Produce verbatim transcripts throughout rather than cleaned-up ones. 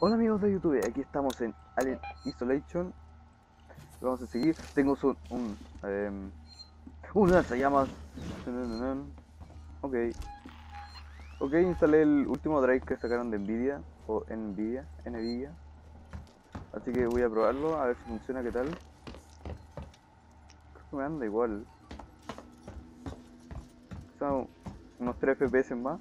Hola amigos de YouTube, aquí estamos en Alien Isolation. Vamos a seguir. Tengo un, un, um, un lanzallamas. Ok. Ok, instalé el último drive que sacaron de Nvidia. O Nvidia, Nvidia. Así que voy a probarlo, a ver si funciona, qué tal. Creo que me anda igual. Son unos tres F P S más.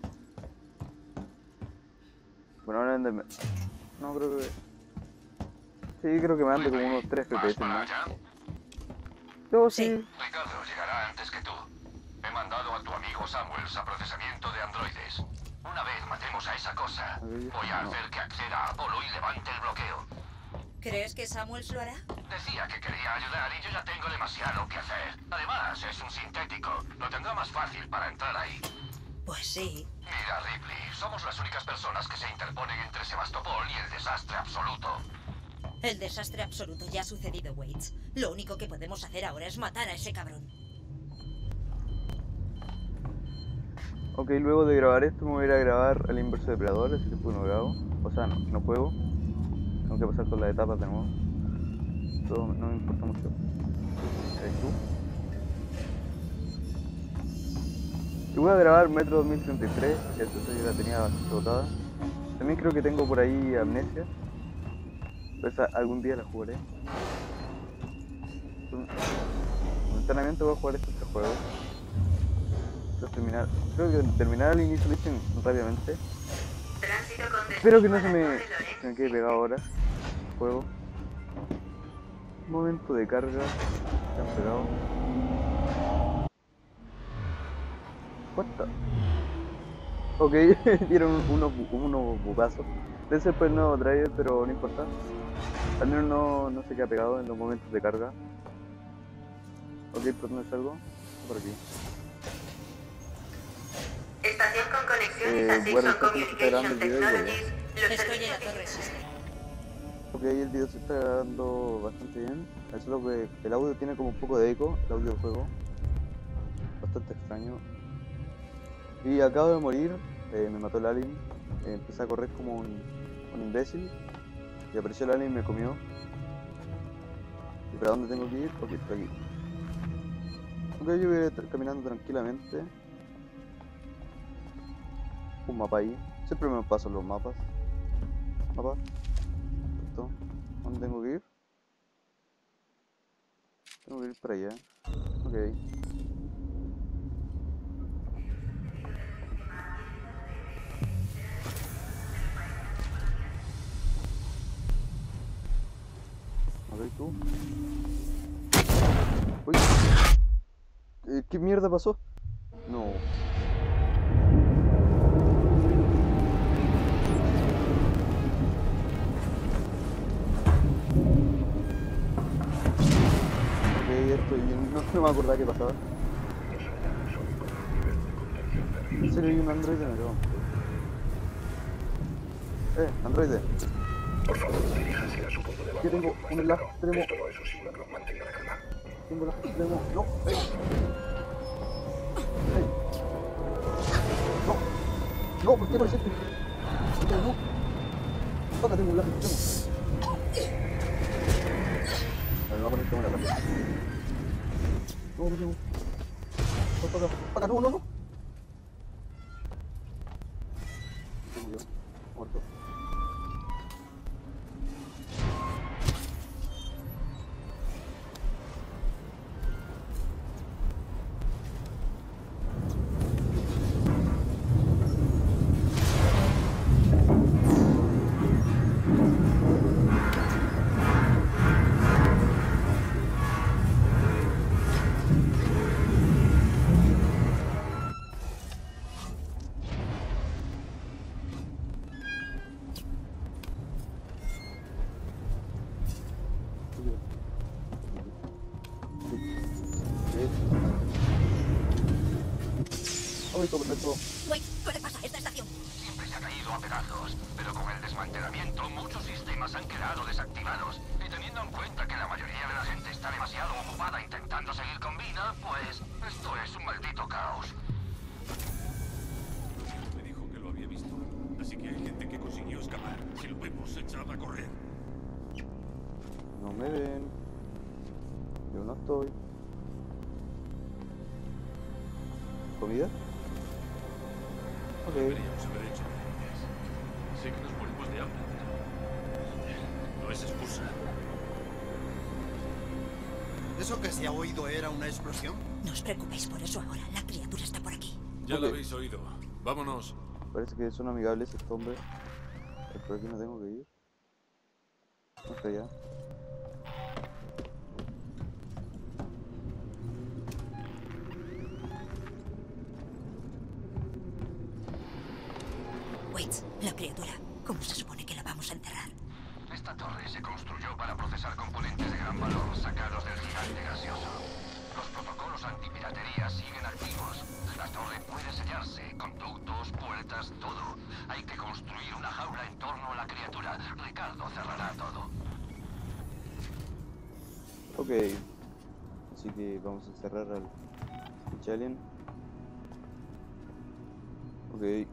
Bueno, ahora anda... No, creo que... Sí, creo que me anda como unos tres F P S más. Yo sí. sí. Ricardo llegará antes que tú. He mandado a tu amigo Samuels a procesamiento de androides. Una vez matemos a esa cosa, voy a hacer que acceda a Apolo y levante el bloqueo. ¿Crees que Samuels lo hará? Decía que quería ayudar y yo ya tengo demasiado que hacer. Además, es un sintético. Lo tendrá más fácil para entrar ahí. Pues sí. Mira, Ripley, somos las únicas personas que se interponen entre Sebastopol y el desastre absoluto. El desastre absoluto ya ha sucedido, Waits. Lo único que podemos hacer ahora es matar a ese cabrón. Ok, luego de grabar esto me voy a ir a grabar el inverso depredador, así que después no grabo. O sea, no, no juego. Tengo que pasar todas las etapas de nuevo. Todo no me importa mucho. ¿Eres tú? Y voy a grabar Metro dos mil treinta y tres, que esta serie la tenía bastante botada. También creo que tengo por ahí Amnesia. Pues algún día la jugaré. Momentáneamente voy a jugar estos tres juegos. Quiero terminar, creo que terminar el inicio rápidamente. Espero que no se me, se me quede pegado ahora. Juego. Momento de carga. Se han pegado. What the? Ok, dieron unos, unos bugazos. Debe ser por el nuevo driver, pero no importa. Al menos no, no se queda pegado en los momentos de carga. Ok, ¿por dónde salgo? Por aquí. Estación con conexiones Eh, a Sixon Communication Technologies. Estoy en la torre System. Ok, el video se está grabando bastante bien. Es solo que el audio tiene como un poco de eco, el audio del juego. Bastante extraño. Y acabo de morir, eh, me mató el alien. Eh, empecé a correr como un, un imbécil. Y apareció el alien y me comió. ¿Y para dónde tengo que ir? Ok, estoy aquí. Ok, yo voy a estar caminando tranquilamente. Un mapa ahí. Siempre me paso los mapas. Mapa. Perfecto. ¿Dónde tengo que ir? Tengo que ir para allá. Ok. A ver tú. Uy. ¿Qué, qué mierda pasó? No. Esto, no, no me acordaba qué pasaba. En serio hay un androide, me cago. Eh, androide. Por favor, diríjase a su punto de Yo tengo un enlace extremo. Esto no es un simulacro. Mantenga la calma. Tengo el enlace extremo. No, eh. Eh. No. No, ¿por qué aparece esto? No. Acá tengo un enlace extremo. A ver, vamos a poner cámara rápida. No, no, no. Para acá, para acá, no, no, no. Se murió. Muerto. Perfecto. Wait, ¿qué le pasa a esta estación? Siempre se ha caído a pedazos, pero con el desmantelamiento muchos sistemas han quedado desactivados. Y teniendo en cuenta que la mayoría de la gente está demasiado ocupada intentando seguir con vida, pues esto es un maldito caos. Me dijo que lo había visto. Así Así que hay gente que consiguió escapar. Si lo vemos, echad a correr. No me ven. Yo no estoy. ¿Comida? Ok. Deberíamos haber hecho antes. Sé que nos morimos de hambre, pero no es excusa. ¿Eso que se ha oído era una explosión? No os preocupéis por eso ahora. La criatura está por aquí. Ya Ok. lo habéis oído. Vámonos. Parece que son amigables estos hombres. Por aquí no tengo que ir. Hasta allá. Waits, la criatura. ¿Cómo se supone que la vamos a enterrar? Esta torre se construyó para procesar componentes de gran valor sacados del gigante gaseoso. Los protocolos antipiratería siguen activos. La torre puede sellarse, conductos, puertas, todo. Hay que construir una jaula en torno a la criatura. Ricardo cerrará todo. Ok. Así que vamos a cerrar al pinche alien. Ok.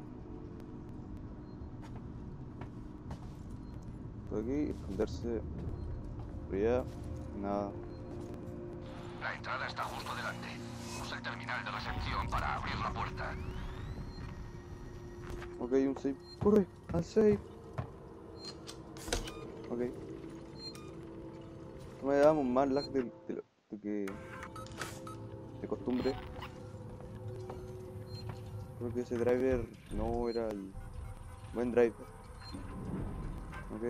Por aquí, esconderse. Por allá, nada. La entrada está justo delante. Usa el terminal de recepción para abrir la puerta. Ok, un save. ¡Corre! ¡Al save! Ok. No me damos más lag de, de, lo- de que. de costumbre. Creo que ese driver no era el buen driver. Ok.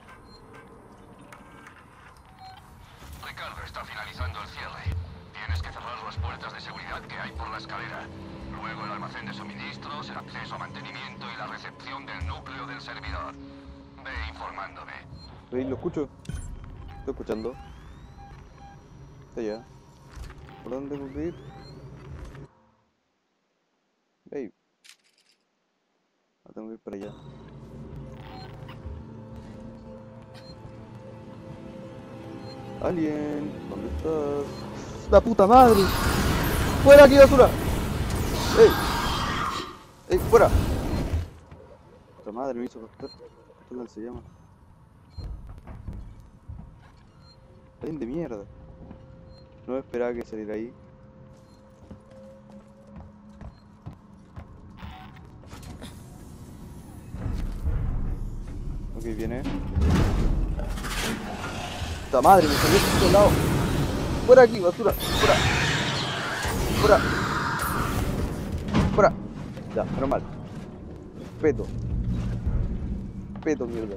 Ricardo está finalizando el cierre. Tienes que cerrar las puertas de seguridad que hay por la escalera. Luego el almacén de suministros, el acceso a mantenimiento y la recepción del núcleo del servidor. Ve informándome. Ey, lo escucho. Estoy escuchando. Está allá. ¿Por dónde tengo que ir? Ey. Ah, tengo que ir para allá. Alien, ¿dónde estás? ¡La puta madre! ¡Fuera aquí, basura! ¡Ey! ¡Ey, fuera! Puta madre me hizo gastar. ¿Qué tal se llama? Alien de mierda. No esperaba que saliera ahí. Ok, viene. Puta madre, me salió por todos lados. Fuera aquí, basura. Fuera. Fuera. Fuera. Ya, normal. Respeto. Respeto, mierda.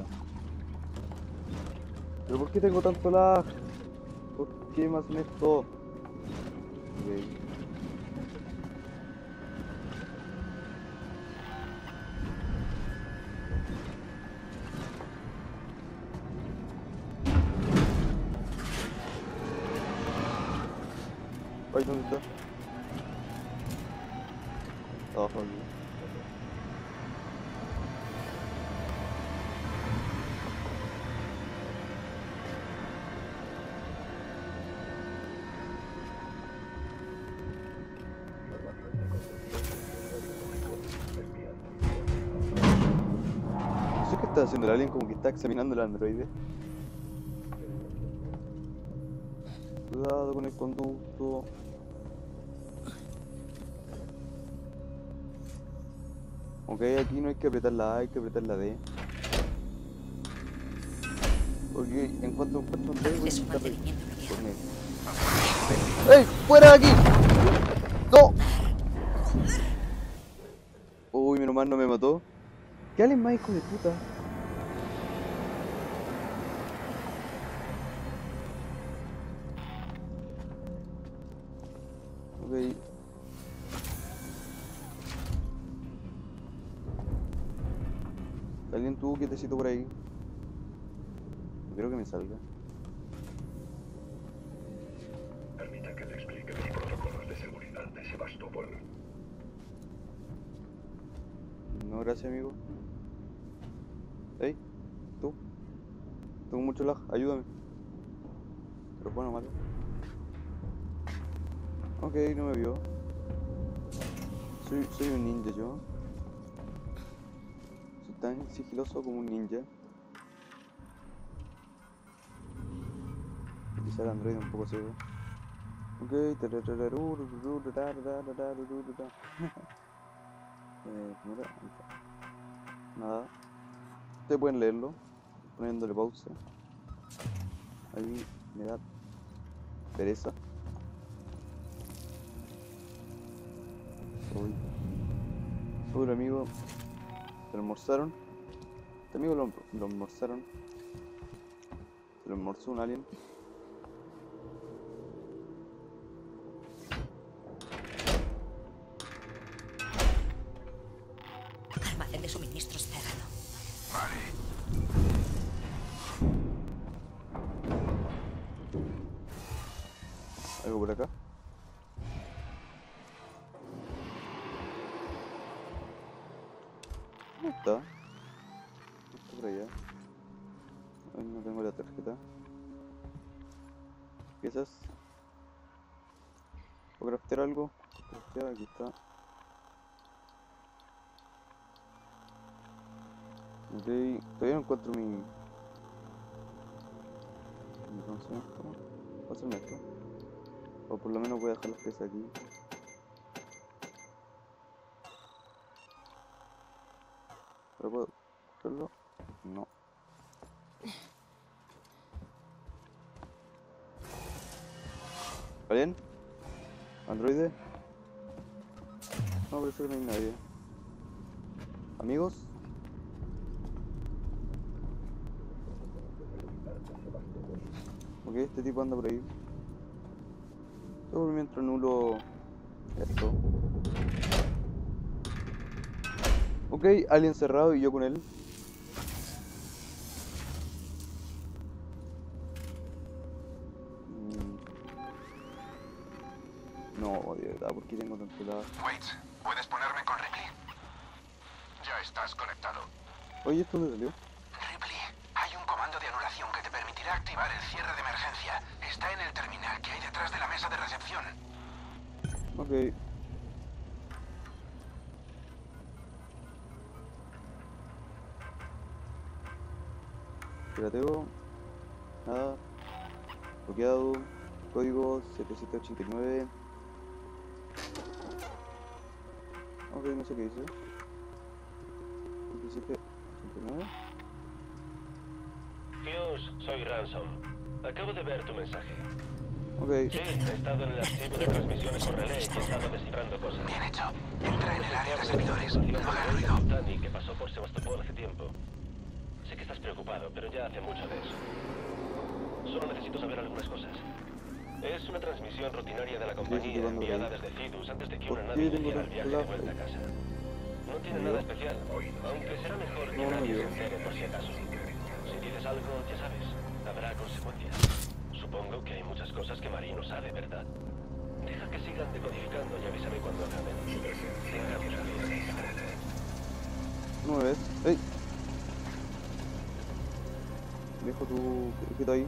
¿Pero por qué tengo tanto lag? ¿Por qué me hacen esto? Ok. Ay, ¿dónde está? Abajo aquí. No sé qué está haciendo el alien, como que está examinando el androide. Cuidado con el conducto. Ok, aquí no hay que apretar la A, hay que apretar la D. Porque en cuanto encuentro un D, voy a Es un intentar mantenimiento bloqueado. con él. ¡Ey! ¡Fuera de aquí! ¡No! Uy, menos mal no me mató. ¿Qué alien más hijo de puta? Ok. Alguien tuvo quietecito por ahí. No quiero que me salga. Permita que te explique los protocolos de seguridad de Sebastopol. No, gracias, amigo. Ey, tú. Tengo mucho lag, ayúdame. Pero bueno, malo. Ok, no me vio. Soy, soy un ninja yo. Soy tan sigiloso como un ninja. Quizá el androide un poco ciego. Ok, eh, ¿cómo era? Nada. Ustedes pueden leerlo poniéndole pausa. Ahí me da pereza. Uy. Pobre amigo. Se lo almorzaron. Este amigo lo, lo almorzaron. Se lo almorzó un alien. Almacén de suministros cerrado. Vale. ¿Algo por acá? ¿Dónde está? Está por allá. Ay, no tengo la tarjeta. ¿Piezas? ¿Puedo craftear algo? Craftear, aquí está. Ok, todavía no encuentro mi... ¿Cómo se llama esto? ¿Puedo hacerme esto? O por lo menos voy a dejar las piezas aquí. ¿Pero puedo cogerlo? No. ¿Alguien? ¿Androide? No, parece que no hay nadie. ¿Amigos? Ok, este tipo anda por ahí. Todo mientras nulo esto. Ok, alien cerrado y yo con él. Mm. No, de verdad, ¿por qué tengo tanto lado? Waits, ¿puedes ponerme con Ripley? Ya estás conectado. Oye, ¿esto dónde salió? Ripley, hay un comando de anulación que te permitirá activar el cierre de emergencia. Está en el terminal que hay detrás de la mesa de recepción. Ok. Pirateo. Nada. Bloqueado. Código setecientos ochenta y nueve. Ok, no sé qué dice. setecientos ochenta y nueve. Fuse, soy Ransom. Acabo de ver tu mensaje. Ok. Sí, he estado en el archivo de transmisiones por relé y he estado descifrando cosas. Bien hecho. Entra en el área de servidores. No hagas ruido. Tani, que pasó por Sebastopol hace tiempo. Sé que estás preocupado, pero ya hace mucho de eso. Solo necesito saber algunas cosas. Es una transmisión rutinaria de la compañía enviada desde Cidus antes de que una nave iniciara el viaje de vuelta a casa. No tiene nada especial, aunque será mejor que nadie se entere por si acaso. Si dices algo, ya sabes, habrá consecuencias. Supongo que hay muchas cosas que Marie no sabe, ¿verdad? Deja que sigan decodificando y avísame cuando acaben. Tengamos cuidado. ¿No me ves? ¡Ey! Dejo tu quieto ahí.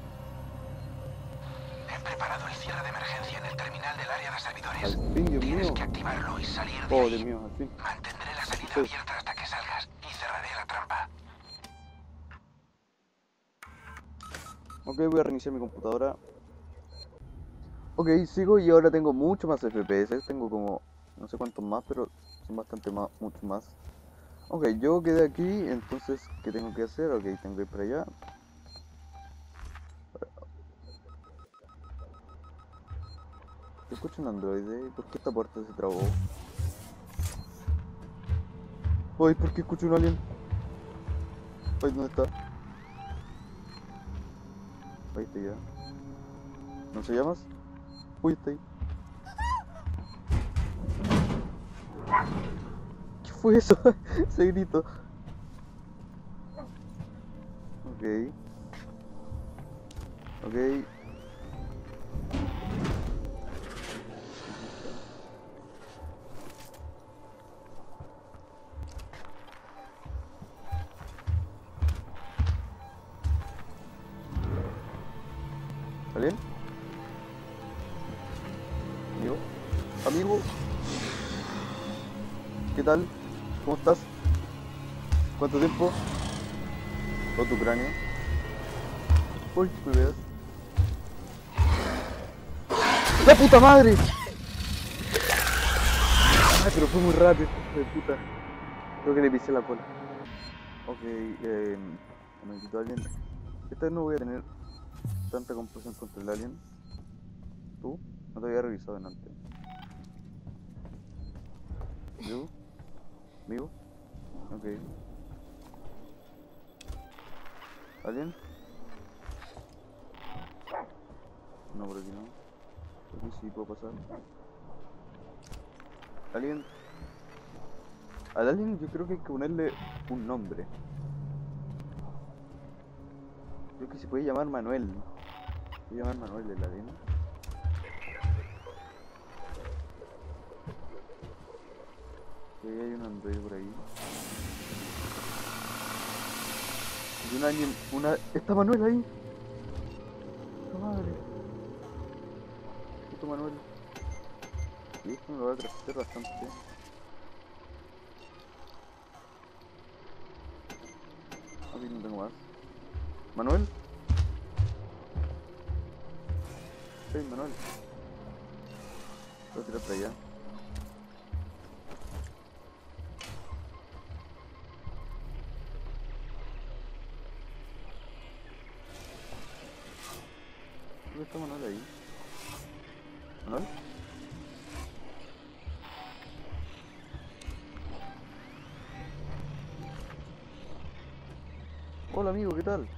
He preparado el cierre de emergencia en el terminal del área de servidores. Al fin, Dios Tienes mío. que activarlo y salir de Oh, ahí. Dios mío, al fin. Mantendré la salida Sí. abierta hasta que salgas y cerraré la trampa. Ok, voy a reiniciar mi computadora. Ok, sigo y ahora tengo mucho más F P S. Tengo como no sé cuántos más, pero son bastante más, mucho más. Ok, yo quedé aquí, entonces, ¿qué tengo que hacer? Ok, tengo que ir para allá. Escucho un androide. ¿Por qué esta puerta se trabó? Uy, ¿por qué escucho un alien? Ay, ¿dónde está? Ahí está ya. ¿No se llamas? Uy, está ahí. ¿Qué fue eso? Ese grito. Ok. Ok. ¿Alguien? ¿Amigo? ¿Amigo? ¿Qué tal? ¿Cómo estás? ¿Cuánto tiempo? Todo tu cráneo. Uy, me veas. ¡La puta madre! Ay, pero fue muy rápido, hijo de puta. Creo que le pisé la cola. Ok, eh... me quitó alguien. Esta vez no voy a tener tanta compasión contra el alien. ¿Tú? No te había revisado en antes. ¿Vivo? ¿Vivo? Ok. ¿Alien? No, por aquí no. Por aquí sí puedo pasar. ¿Alien? Al alien yo creo que hay que ponerle un nombre. Creo que se puede llamar Manuel. Se puede llamar Manuel el alien. Sí, hay un androide por ahí. Y un alien, una... ¡Está Manuel ahí! ¡Puta madre! ¿Esto Manuel? Y esto me lo va a crecer bastante. Aquí no tengo más. ¿Manuel? Sí, Manuel. Voy a tirar para allá. ¿Dónde está Manuel ahí? ¿Manuel? Hola amigo, ¿qué tal?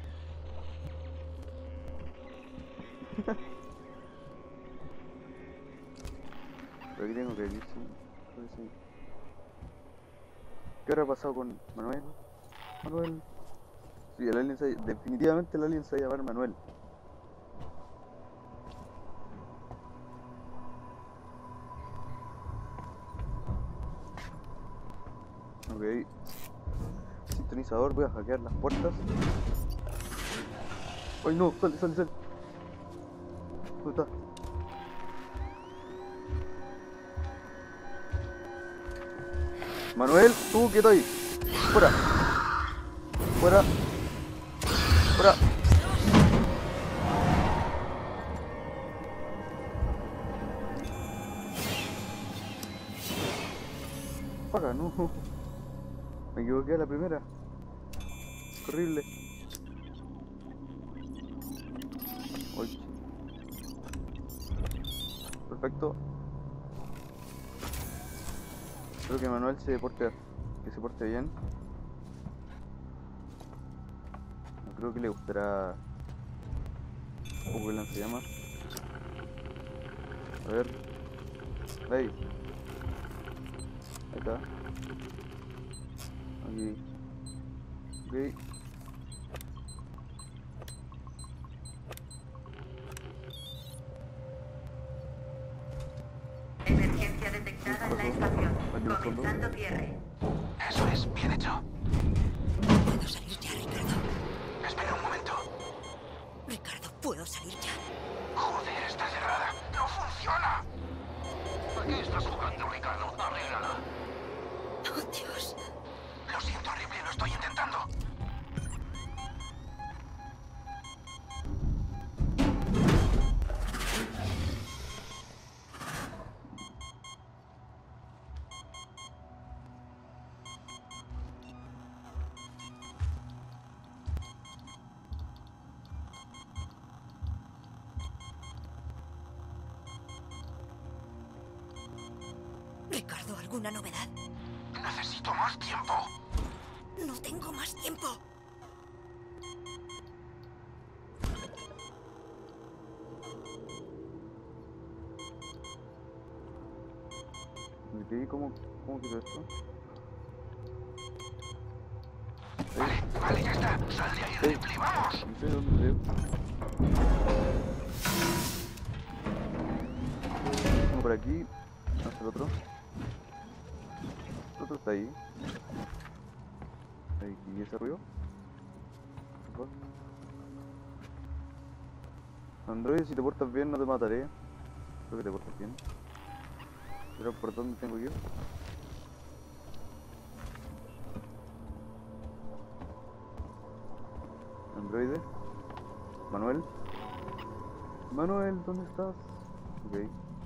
Pero aquí tengo que ir, sí. Creo que sí. ¿Qué habrá pasado con Manuel? Manuel. Sí, el alien se... definitivamente el alien se va a llamar Manuel. Ok. Sintonizador, voy a hackear las puertas. ¡Ay no! ¡Sale, sale, sale! ¿Dónde está? Manuel, tú quieto ahí. Fuera. Fuera. Fuera. Fuera, no. Me equivoqué a la primera. Horrible. Uy. Perfecto. Espero que Manuel se porte, que se porte bien. No creo que le gustará un poco el lanzallamas. A ver. Ahí. Ahí está. Aquí. Ok. Emergencia detectada en la estación. Comenzando cierre. Eso es, bien hecho. Puedo salir ya, Ricardo. Espera un momento. Ricardo, puedo salir ya. Joder, está cerrada. ¡No funciona! ¿A qué estás jugando, Ricardo? Arréglala. Oh, Dios. Lo siento, horrible, lo estoy intentando. Ricardo, ¿alguna novedad? Necesito más tiempo. No tengo más tiempo. ¿Me quedé? ¿Cómo, cómo quito esto? Vale, vale, ya está. Sal de ahí, Ey. Ripley, vamos. No sé dónde veo. Uno por aquí. Hasta el otro. El otro está ahí. Ahí, ¿y ese ruido? Android, si te portas bien no te mataré. Creo que te portas bien. Pero ¿por dónde tengo que ir? Androide. Manuel. Manuel, ¿dónde estás? Ok.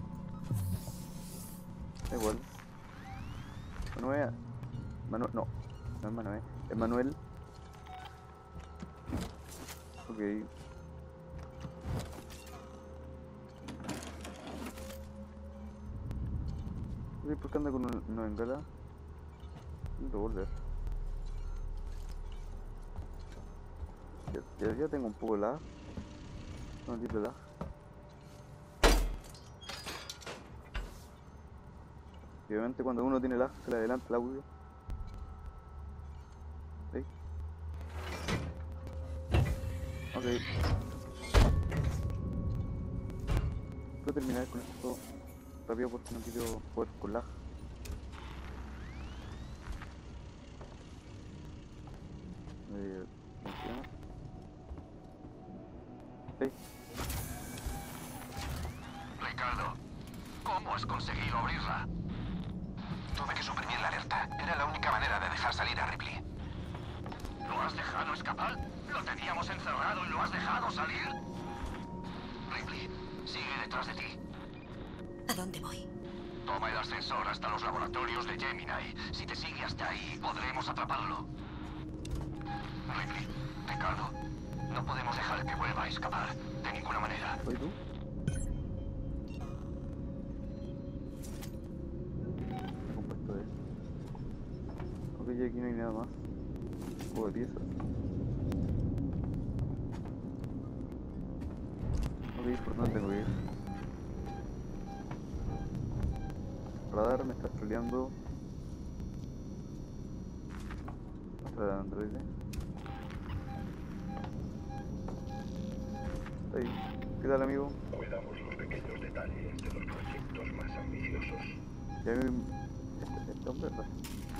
Da igual. Manuel. Manuel, no. No es Manuel. Es Manuel. Ok. Ok, ¿por qué anda con un- una bengala? Un revólver. Ya, ya, ya tengo un poco de lag. No, un tipo de lag. Y obviamente cuando uno tiene lag se le adelanta el audio. ¿Sí? Ok. Puedo terminar con esto rápido porque no quiero jugar con lag. Eh, funciona. Sí. Ricardo, ¿cómo has conseguido abrirla? Tuve que suprimir la alerta. Era la única manera de dejar salir a Ripley. ¿Lo has dejado escapar? ¿Lo teníamos encerrado y lo has dejado salir? Ripley, sigue detrás de ti. ¿A dónde voy? Toma el ascensor hasta los laboratorios de Gemini. Si te sigue hasta ahí, podremos atraparlo. Ripley, Ricardo, no podemos dejar que vuelva a escapar. De ninguna manera. ¿Soy tú? ¿Qué compuesto es? Ok, ya aquí no hay nada más. Un juego de piezas. Ok, ¿por dónde tengo que ir? Radar me está troleando. Otra de androide. Ahí. ¿Qué tal, amigo? Cuidamos los pequeños detalles de los proyectos más ambiciosos. Ya me... Este, este hombre... va.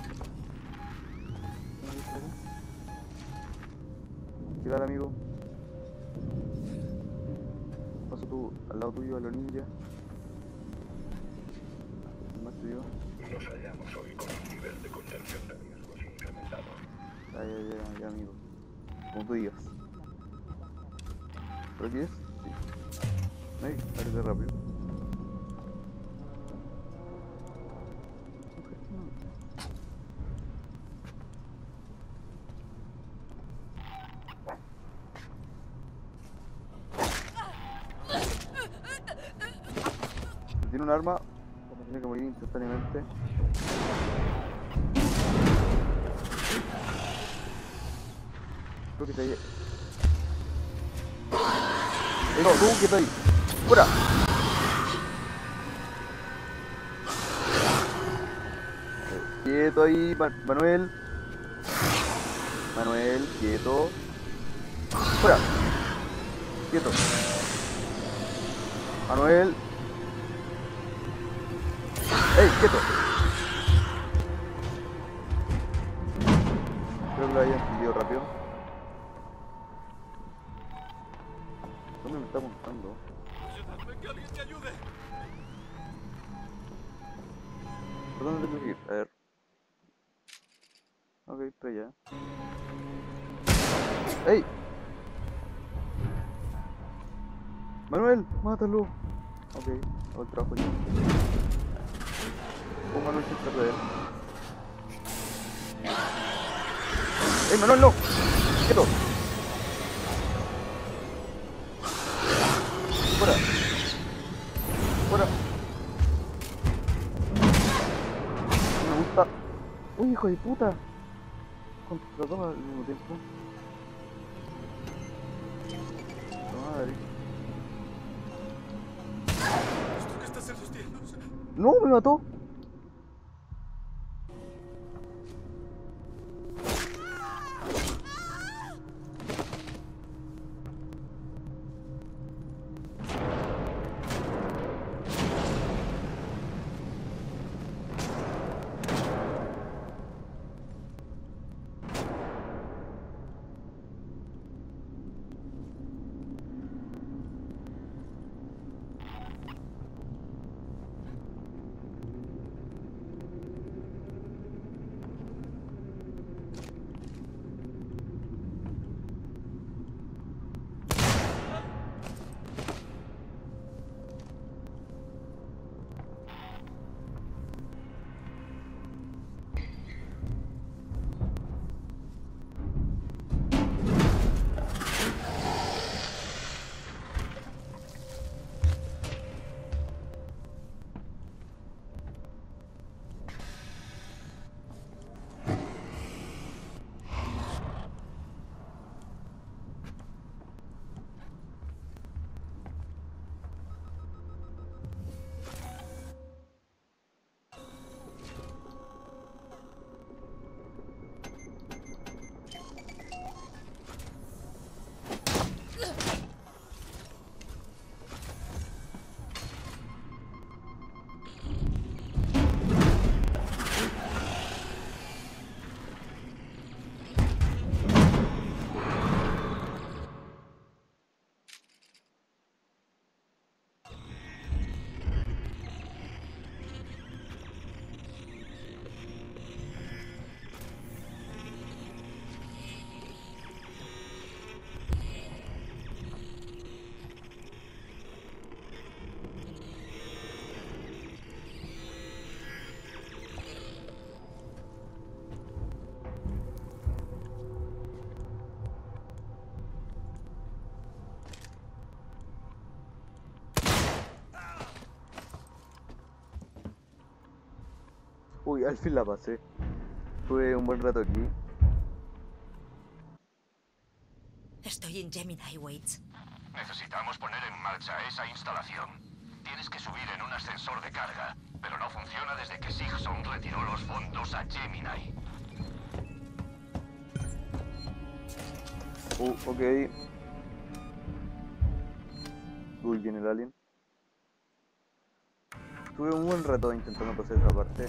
¿Qué tal, amigo? Paso tú al lado tuyo a los ninja. Más tuyo. Nos hallamos hoy con un nivel de contención de riesgos incrementado. Ya, ya, ya, ya, amigo. Como tú digas. ¿Por aquí es? Sí. Ay, parece rápido. Si tiene un arma, tiene que morir instantáneamente. Creo que está ahí. ¡Eh, no, tú que está ahí! ¡Fuera! Quieto ahí, Ma- Manuel. Manuel, quieto. ¡Fuera! Quieto. Manuel. ¡Ey, quieto! Creo que lo haya entendido rápido. ¿Dónde me está apuntando? ¡Ayudadme, que alguien me ayude! ¿Por dónde tengo que ir? A ver. Ok, para allá. ¡Ey! ¡Manuel! ¡Mátalo! Ok, hago el trabajo yo. Oh, Manuel se trata de él. ¡Ey, Manuel, no! ¡Quieto! ¡Fuera! ¡Fuera! Me gusta... ¡Uy, hijo de puta! Contra dos al mismo tiempo. Madre. ¿Esto que estás en los cielos? ¡No! ¡Me mató! Uy, al fin la pasé. Tuve un buen rato aquí. Estoy en Gemini, Waits. Necesitamos poner en marcha esa instalación. Tienes que subir en un ascensor de carga, pero no funciona desde que Sigson retiró los fondos a Gemini. Uh, ok. Uy, viene el alien. Tuve un buen rato intentando pasar esa parte.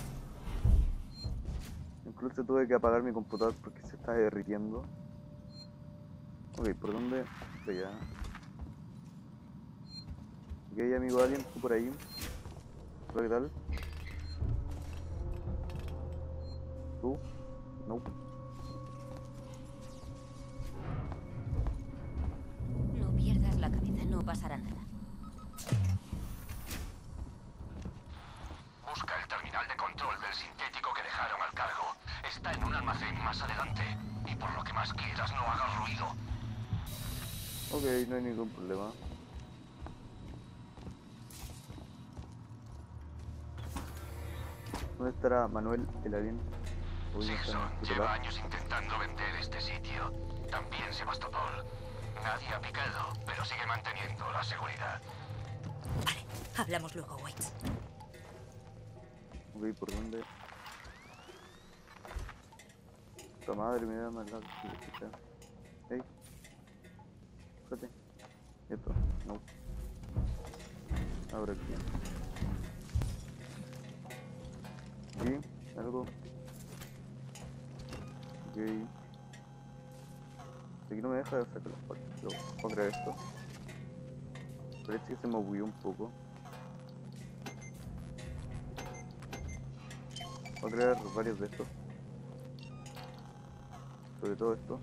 Incluso tuve que apagar mi computador porque se está derritiendo. Ok, ¿por dónde? Por allá. Ok, amigo alien, tú por ahí. ¿Qué tal? ¿Tú? No. No pierdas la cabeza, no pasará nada. Busca el terminal de control del sintético que dejaron al cargo. Está en un almacén más adelante. Y por lo que más quieras, no hagas ruido. Ok, no hay ningún problema. ¿Dónde estará Manuel, el alien? Uy, no está Sigson en el lleva titular. años intentando vender este sitio. También Sebastopol. Nadie ha picado, pero sigue manteniendo la seguridad. Vale, hablamos luego, Waits. Ok, ¿por dónde? Puta madre, me da más lado. Ey. Fíjate. Esto, no. Ahora aquí. Aquí, algo. Ok. Aquí no me deja sacar las partes, pero voy a crear esto. Parece que se me movió un poco. Voy a crear varios de estos. Sobre todo esto.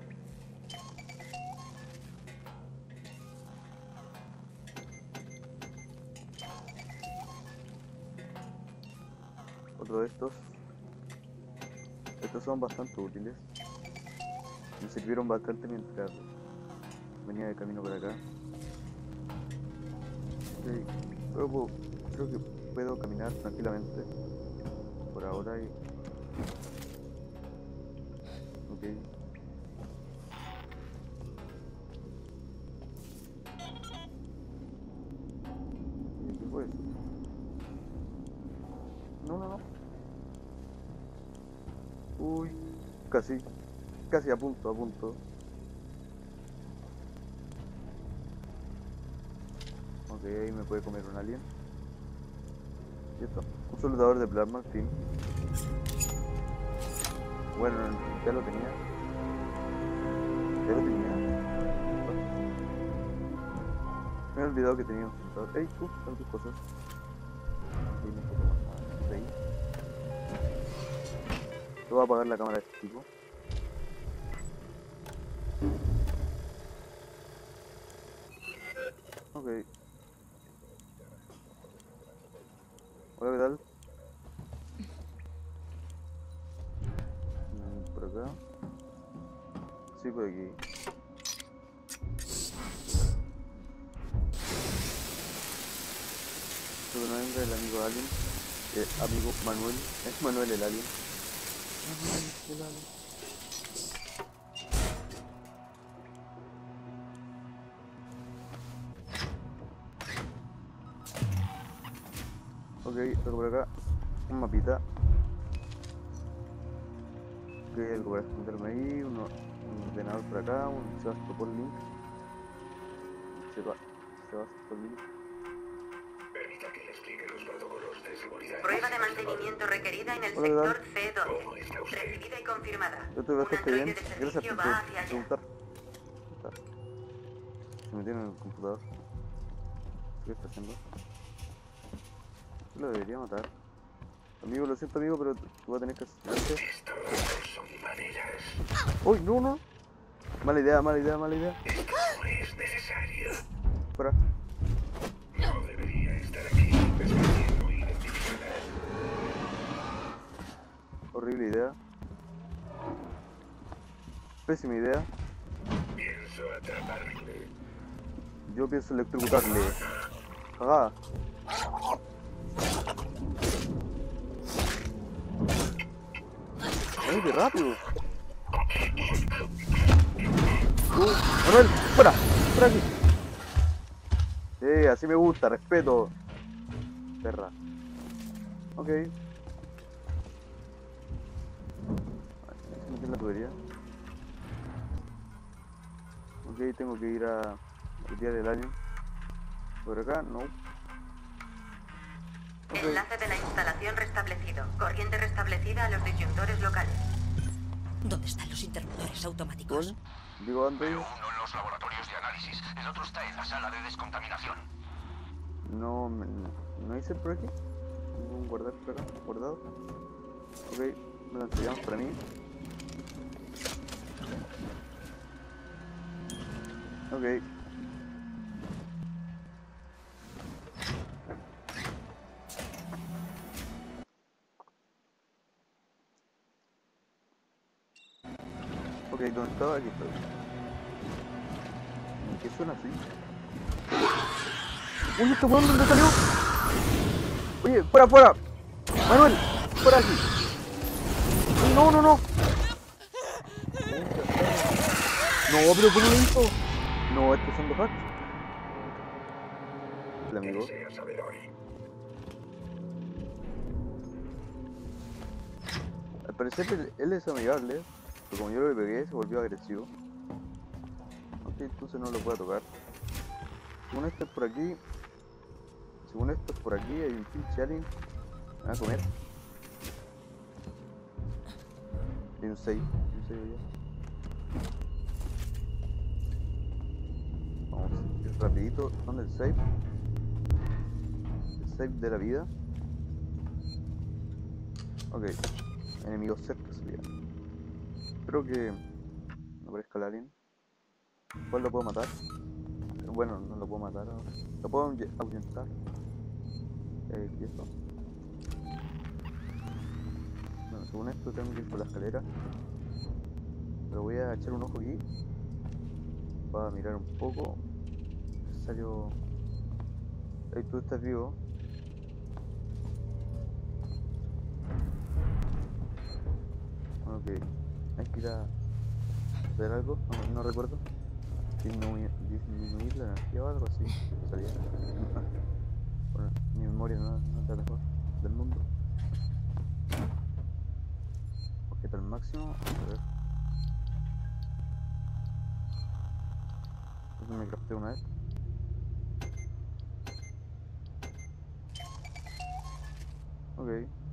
Otro de estos. Estos son bastante útiles. Me sirvieron bastante mientras venía de camino por acá. Okay. Pero puedo, creo que puedo caminar tranquilamente por ahora y... Ok. ¿Qué fue eso? No, no, no. Uy, casi, casi a punto, a punto. Ok, ahí me puede comer un alien. Y esto, un soldador de plasma, al fin. Bueno, ya lo tenía. Ya lo tenía. Me he olvidado que tenía un soldador. Ey, tú, son tus cosas. Ahí un poco más, ahí. Yo voy a apagar la cámara de este tipo. Ok. Hola, ¿qué tal? Mm, por acá. Sí, por aquí. Su nombre el amigo alien. Eh, amigo Manuel. Es Manuel el alien. Manuel el alien. Ok, algo por acá, un mapita. Ok, algo para esconderme ahí, uno, un ordenador por acá, un Sebastopol link. Seba, Sebastopol link. Permita que le explique los protocolos de seguridad. Prueba de mantenimiento requerida en el Hola, ¿qué tal? sector C ¿Cómo doce. está usted? Recibida y confirmada. Yo estoy Un bastante bien, androide de gracias servicio por va hacia allá. preguntar. Se metieron en el computador. ¿Qué está haciendo? Lo debería matar. Amigo, lo siento amigo, pero tú vas a tener que asesinarte. Estas no son maneras. ¡Uy, no, no! Mala idea, mala idea, mala idea. Esto no es necesario. Fuera. No debería estar aquí. Está siendo identificada. Horrible idea. Pésima idea. Pienso atraparle. Yo pienso electrocutarle. Cagada. ¡Ay, qué rápido! Uh, Manuel, fuera, fuera aquí. Eh, así me gusta, respeto. Perra. Ok. ¿Qué es la tubería? Ok, tengo que ir a retirar el alien. Por acá, no. Okay. Enlace de la instalación restablecido. Corriente restablecida a los disyuntores locales. ¿Dónde están los interruptores automáticos? ¿Vale? Digo, ¿dónde? Veo uno en los laboratorios de análisis. El otro está en la sala de descontaminación. No, no hice por aquí. Un guardar por acá, guardado. Ok, me lo entregamos para mí. Ok. Ok, ¿dónde estaba? Aquí estoy. ¿Qué suena así? Uy, este weón, ¿dónde salió? Oye, fuera, fuera. Manuel, fuera aquí. Uy, no, no, no. No, pero ¿cómo lo hizo? No, estos son los hacks. El amigo. Deseas saber hoy. Al parecer él, él es amigable, pero como yo lo pegué se volvió agresivo. Ok, entonces no lo puedo tocar. Según esto es por aquí. Según esto es por aquí, hay un pinche alien. Me va a comer. Hay un save, un save allá. Vamos a ir rapidito. ¿Dónde el save? El save de la vida. Ok. Enemigos cerca sería. Espero que no aparezca el alien. ¿Cuál lo puedo matar? Bueno, no lo puedo matar ahora. Lo puedo ahuyentar. Eh, ¿y esto? Bueno, según esto tengo que ir por la escalera. Pero voy a echar un ojo aquí. Para mirar un poco. Es necesario. Ahí tú estás vivo. Ok. Hay que ir a ver algo. No, no recuerdo. Disminuir, disminuir la energía o algo así. Salía. Bueno, mi memoria no, no es la mejor del mundo. Objeto al máximo. A ver. Eso me crafté una vez. Ok.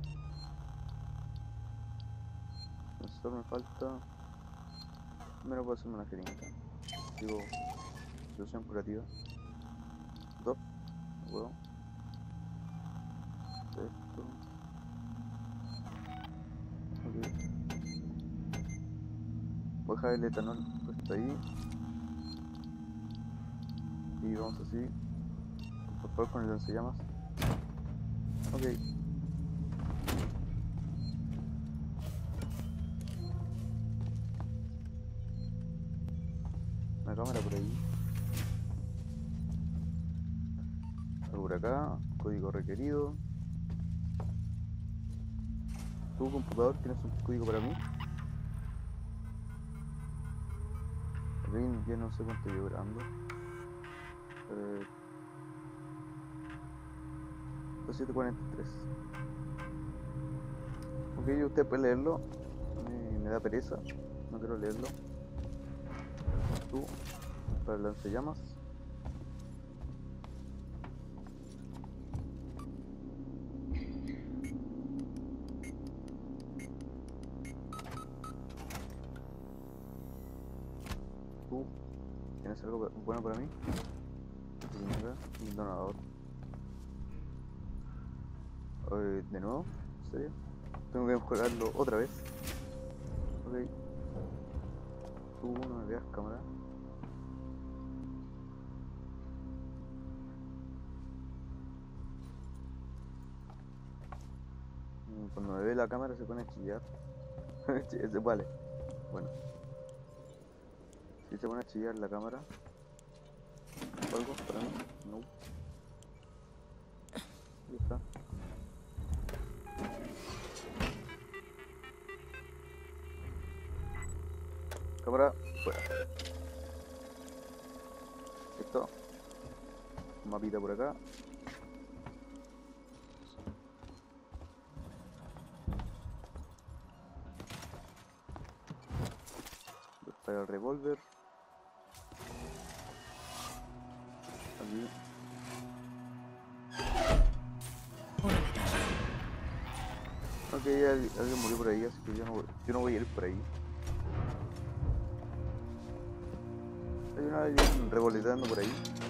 Solo me falta. Primero puedo hacerme una jeringa. Digo, solución curativa. Dos. No puedo. Esto. Ok. Voy a dejar el etanol puesto ahí. Y vamos así. Por favor, con el lanzallamas. Ok. Una cámara por ahí. Algo por acá. Código requerido. ¿Tu computador tienes un código para mí? Ok, ya no sé cuánto llevo grabando. Eh, doscientos cuarenta y tres. Ok, usted puede leerlo. Me, me da pereza. No quiero leerlo. Tú, para el lanzallamas. Tú, ¿tienes algo bueno para mí? Un donador. Eh, ¿De nuevo? ¿En serio? Tengo que mejorarlo otra vez. Ok. Tú no me veas, cámara. Cuando me ve la cámara se pone a chillar. Se vale. Bueno. Si se pone a chillar la cámara. ¿Algo para mí? No. Ahí está. Cámara, fuera. Esto. Un mapita por acá. Para el revólver. Aquí. Ok, alguien, alguien murió por ahí, así que yo no, yo no voy a ir por ahí. Hay una alguien revoloteando por ahí.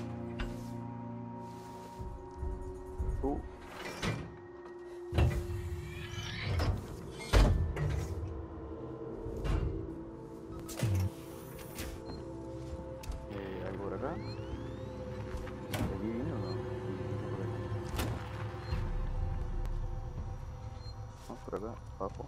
Tú. Eh, ¿algo por acá? ¿De aquí viene o no? No por aquí. Vamos por acá, abajo.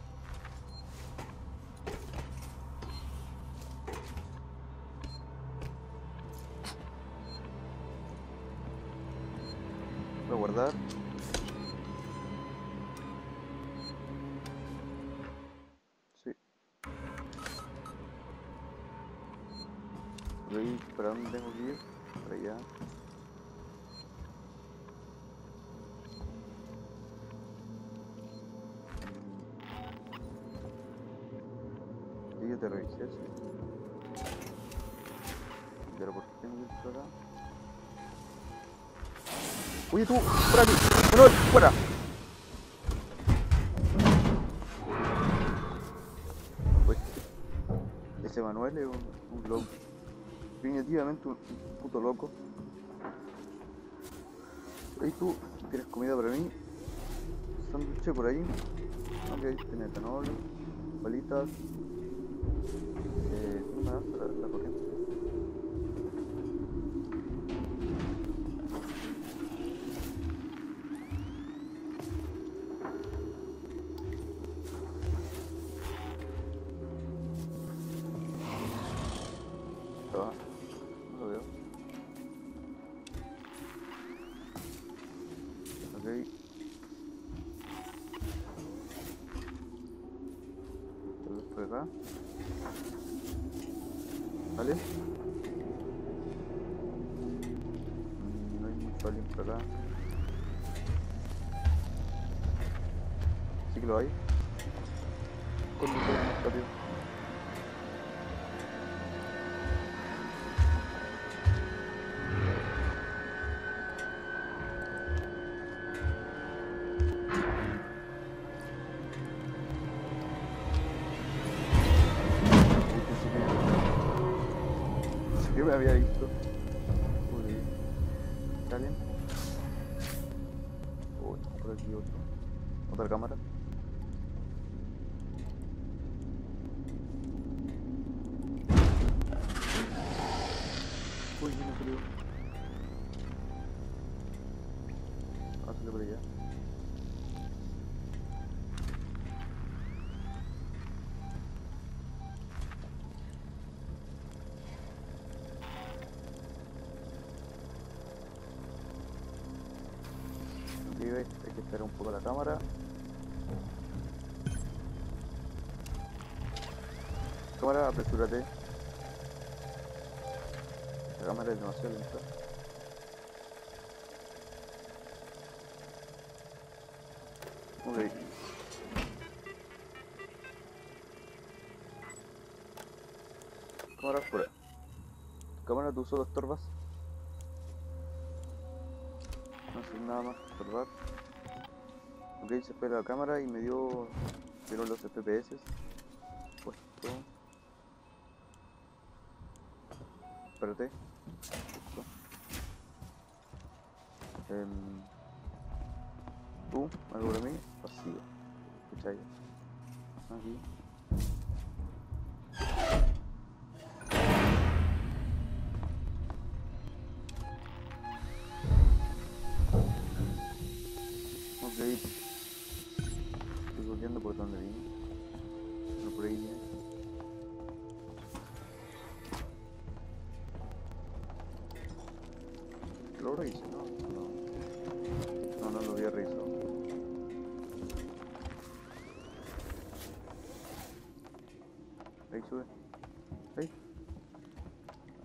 Voy a guardar. Sí. Voy, ¿para dónde tengo que ir? Para allá. Y yo te revisé, sí. Pero ¿por qué tengo que ir por acá? Oye tú, por aquí, Manuel, fuera. Pues, ese Manuel es un, un loco. Definitivamente un, un puto loco. Ahí tú, tienes comida para mí. Sándwich por ahí. Ok, tiene etanol, balitas. Eh, ¿qué más? La, la corriente. No lo veo. Ok. Tal vez por acá. ¿Vale? Mm, no hay mucho alien por acá. Sí que lo hay. Con un más rápido. Yo me había visto. Muy bien. ¿Salen? Oh, por aquí otro. Otra cámara. Uy, no frío. Hazle por allá. Hay que esperar un poco la cámara. Cámara, apresúrate. La cámara es demasiado lenta. Ok. Cámara fuera. Cámara, tú solo estorbas. No haces nada más que estorbar. Ok, se fue la cámara y me dio... dieron los F P S. Puesto. Espérate. Listo. Eh, tú, algo de mí, vacío. Escucha ahí. Aquí. Ok. Estoy volviendo por donde vine. No por ahí viene. Lo rehice, ¿no? No, no, no lo había revisado. Ahí sube. Ahí.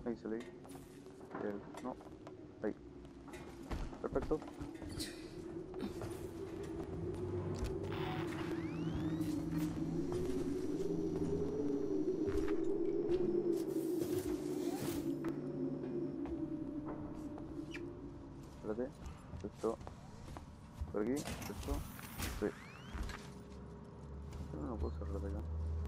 Ahí se leí. El... No. Ahí. Perfecto. Espérate. Esto. Por aquí. Esto. Sí. Pero no puedo cerrar acá.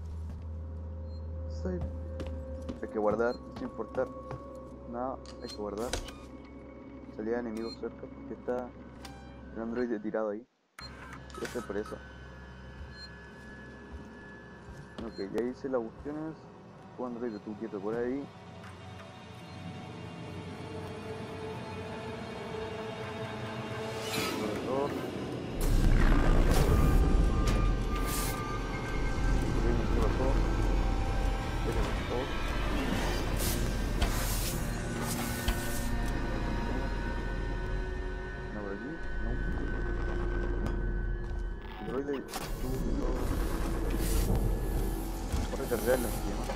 Save. Hay que guardar, sin importar nada, hay que guardar. Salida de enemigos cerca porque está el androide tirado ahí. Debe ser por eso. Ok, ya hice las cuestiones. Tu androide, tú quieto por ahí. Corredor. ¿Qué pasó? ¿Qué le pasó? No, por aquí, no. Androide, tú, todo. Por recargarlo encima.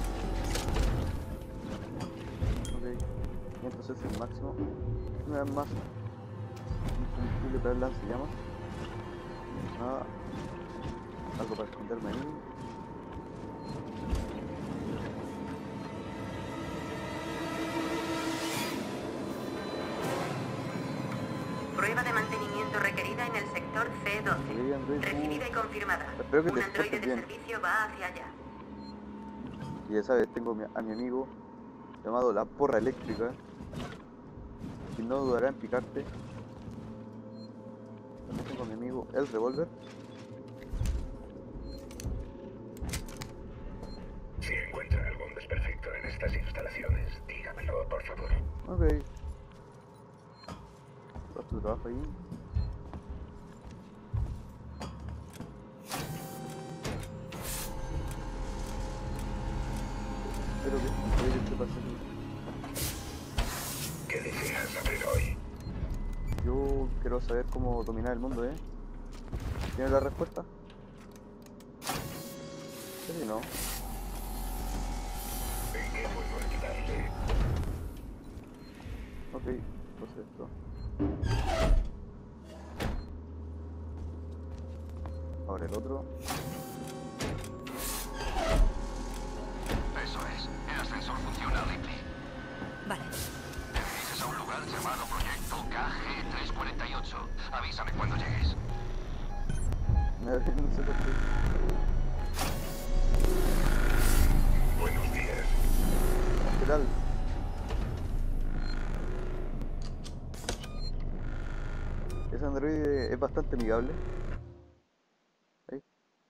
Ok, mientras es el máximo. Una vez más. Un combustible para el lanzallamas. Nada. Algo para esconderme ahí. Prueba de mantenimiento requerida en el sector C doce. Sí, Android, Recibida y confirmada. espero que Un te androide escuches de bien. servicio va hacia allá. Y ya sabes, tengo mi- a mi amigo llamado la porra eléctrica, que no dudará en picarte. También tengo a mi amigo el revólver. Si encuentra algún desperfecto en estas instalaciones, dígamelo, por favor. Ok. Haz tu trabajo ahí. Espero que que te pase aquí. ¿Qué deseas saber hoy? Yo quiero saber cómo dominar el mundo, ¿eh? ¿Tienes la respuesta? Sí, no. ¿En qué puedo ayudarle? Ok, pues esto. Ahora el otro. Eso es. El ascensor funciona, Ripley. Vale. Te diriges a un lugar llamado Proyecto K G trescientos cuarenta y ocho. Avísame cuando llegues. No sé por qué. Buenos días. ¿Qué tal? Ese androide es bastante amigable. Ahí.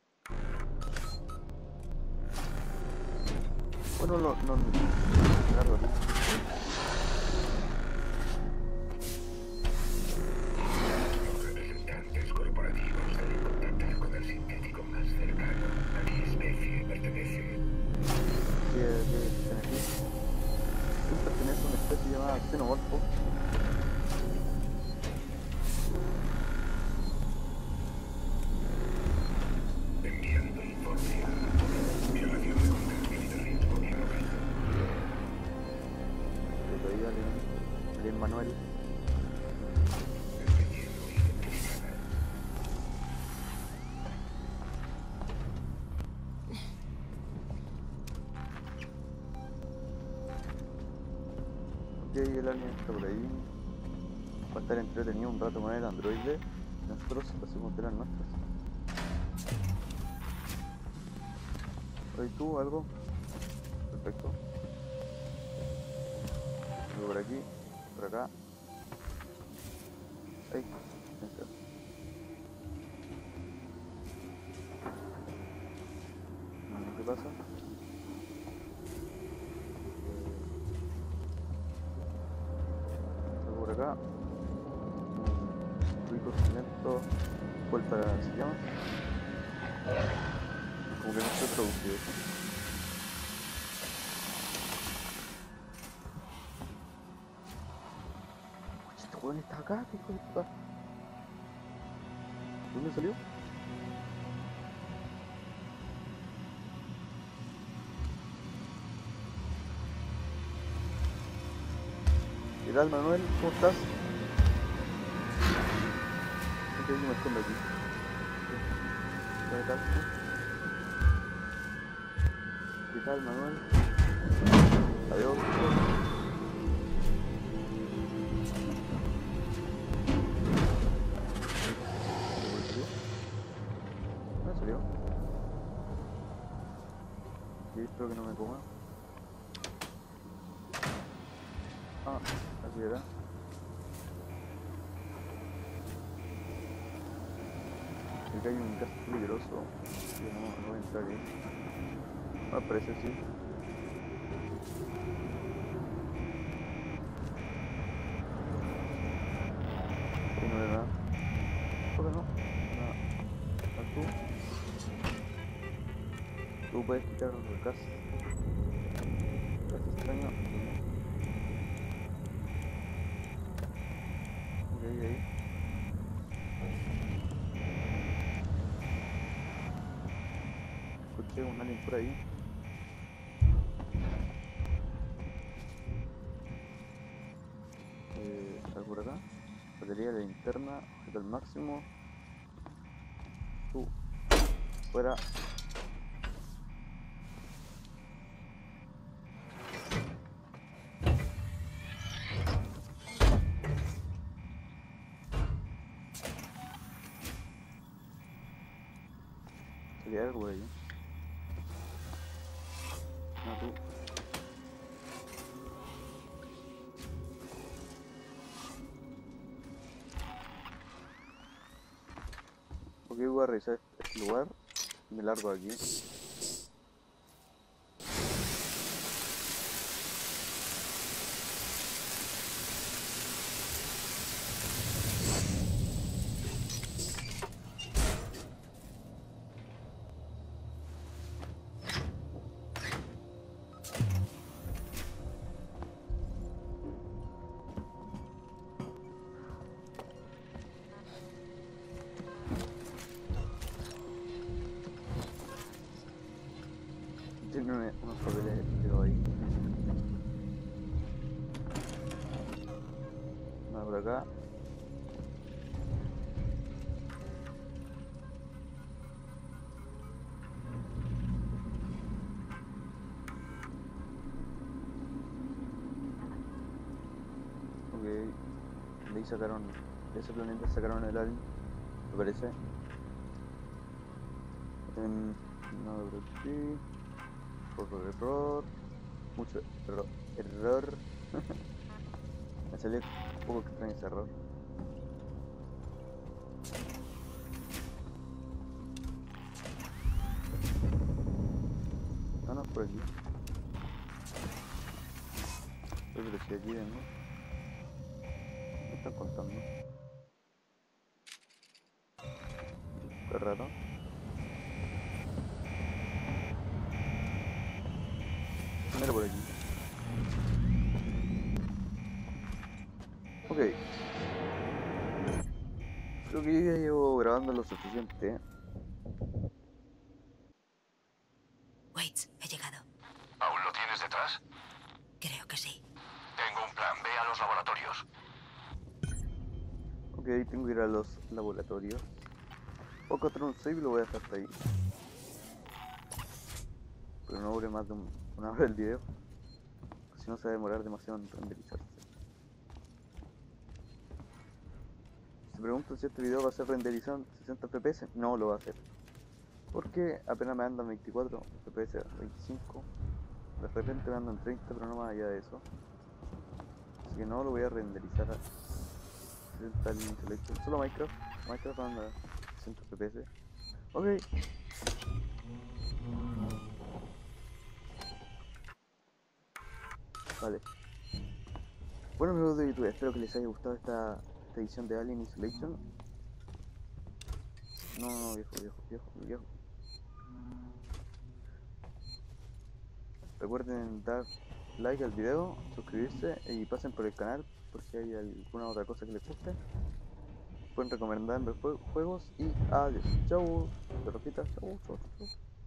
Bueno, no, no, no. Claro, ¿no? Los representantes corporativos deben contactar con el sintético más cercano. ¿A qué especie pertenece? Sí, es de pertenecer. Él pertenece a una especie llamada xenomorfo. Enviando informe a violación de contenido y de riesgo biológico. Que todavía le, le Manuel. Especie no identificada. Ok, el alien está por ahí. Va a estar entretenido un rato con el androide. Nosotros hacemos de las nuestras. ¿Oye tú algo? Perfecto. Algo por aquí, por acá. Ahí, enter. Mm, ¿Qué pasa? Algo por acá. Un rico cemento. ¿Cuál para se llama? Como que no se traducido eso. Este weón está acá, ¿qué hijo de puta? ¿Dónde salió? ¿Qué tal, Manuel? ¿Cómo estás? Ok, yo me escondo aquí. ¿Qué tal? ¿Qué tal, Manuel? Adiós. ¿En serio? Y espero que no me coma. Ah, así era. Acá hay un caso peligroso. Yo no, no voy a entrar ahí. Me parece sí. Ahí no hay nada. ¿Por qué no? Nada. Ah, tú. Tú puedes quitar el caso. Caso extraño. Ok, ahí. Escuché un alien por ahí. Eh, ¿está por acá? Batería de linterna, objeto al máximo. Tú, fuera. Sería algo por ahí. No, tú. Ok, voy a revisar este lugar. Me largo aquí. Tiene unos papeles pero ahí. Nada por acá. Ok. De ahí sacaron. De ese planeta sacaron el alien. Me parece. En, no por aquí. Por error. Mucho error. Error. Me salió un poco extraño ese error. No, no, por aquí. Creo que lo estoy aquí, ¿no? Me están contando. Qué raro. Mira por aquí. Ok. Creo que yo ya llevo grabando lo suficiente. Waits, he llegado. ¿Aún lo tienes detrás? Creo que sí. Tengo un plan. Ve a los laboratorios. Ok, tengo que ir a los laboratorios. Voy a encontrar un save y lo voy a dejar hasta ahí. Pero no dure más de un, una hora el video. Si no se va a demorar demasiado en renderizarse. Se preguntan si este video va a ser renderizado en sesenta F P S. No lo va a hacer. Porque apenas me andan veinticuatro F P S, veinticinco. De repente me andan treinta, pero no más allá de eso. Así que no lo voy a renderizar a sesenta Alien Isolation. Solo Minecraft. Minecraft anda a sesenta F P S. Ok. Vale. Bueno amigos de YouTube, espero que les haya gustado esta, esta edición de Alien Isolation. No, no, viejo, viejo, viejo, viejo. Recuerden dar like al video, suscribirse y pasen por el canal por si hay alguna otra cosa que les guste. Pueden recomendarme juegos y adiós. Chau. Te repita, chau, chau, chau.